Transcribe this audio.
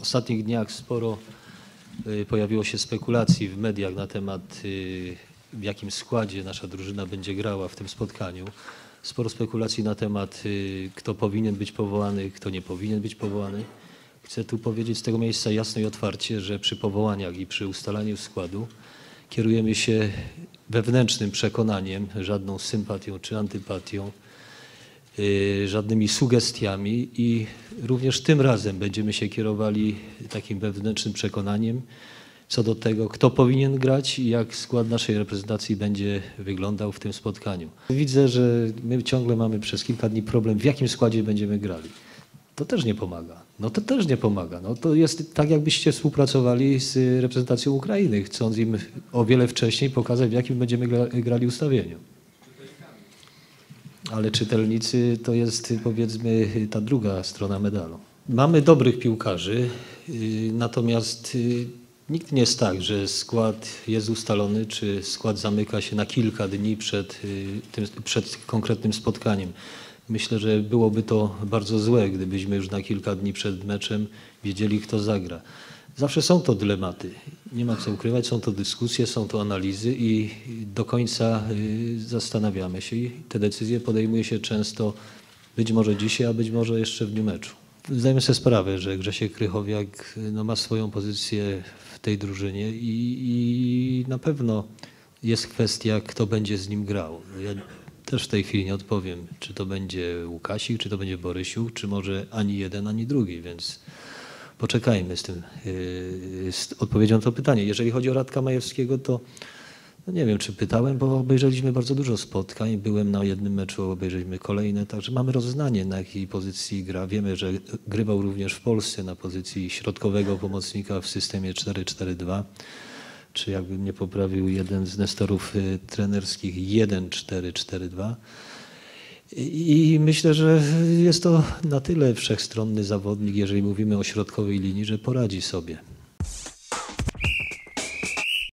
ostatnich dniach sporo pojawiło się spekulacji w mediach na temat, w jakim składzie nasza drużyna będzie grała w tym spotkaniu. Sporo spekulacji na temat, kto powinien być powołany, kto nie powinien być powołany. Chcę tu powiedzieć z tego miejsca jasno i otwarcie, że przy powołaniach i przy ustalaniu składu kierujemy się wewnętrznym przekonaniem, żadną sympatią czy antypatią, żadnymi sugestiami i również tym razem będziemy się kierowali takim wewnętrznym przekonaniem co do tego, kto powinien grać i jak skład naszej reprezentacji będzie wyglądał w tym spotkaniu. Widzę, że my ciągle mamy przez kilka dni problem, w jakim składzie będziemy grali. To też nie pomaga. No to też nie pomaga. No to jest tak, jakbyście współpracowali z reprezentacją Ukrainy, chcąc im o wiele wcześniej pokazać, w jakim będziemy grali ustawieniu. Ale czytelnicy to jest, powiedzmy, ta druga strona medalu. Mamy dobrych piłkarzy, natomiast nikt nie jest tak, że skład jest ustalony, czy skład zamyka się na kilka dni przed konkretnym spotkaniem. Myślę, że byłoby to bardzo złe, gdybyśmy już na kilka dni przed meczem wiedzieli, kto zagra. Zawsze są to dylematy, nie ma co ukrywać, są to dyskusje, są to analizy i do końca zastanawiamy się i te decyzje podejmuje się często być może dzisiaj, a być może jeszcze w dniu meczu. Zdajemy sobie sprawę, że Grzesiek Krychowiak ma swoją pozycję w tej drużynie i na pewno jest kwestia, kto będzie z nim grał. Ja też w tej chwili nie odpowiem, czy to będzie Łukasik, czy to będzie Borysiuk, czy może ani jeden, ani drugi, więc poczekajmy z odpowiedzią na to pytanie. Jeżeli chodzi o Radka Majewskiego, to no nie wiem, czy pytałem, bo obejrzeliśmy bardzo dużo spotkań. Byłem na jednym meczu, obejrzeliśmy kolejne, także mamy rozeznanie, na jakiej pozycji gra. Wiemy, że grywał również w Polsce na pozycji środkowego pomocnika w systemie 4-4-2, czy jakby mnie poprawił jeden z nestorów trenerskich 1-4-4-2. I myślę, że jest to na tyle wszechstronny zawodnik, jeżeli mówimy o środkowej linii, że poradzi sobie.